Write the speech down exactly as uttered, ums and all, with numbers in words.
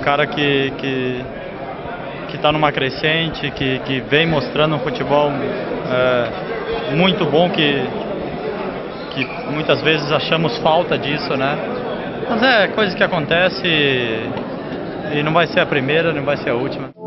cara que que que está numa crescente, que que vem mostrando um futebol é, muito bom, que que muitas vezes achamos falta disso, né? Mas é coisa que acontece e, e não vai ser a primeira, não vai ser a última.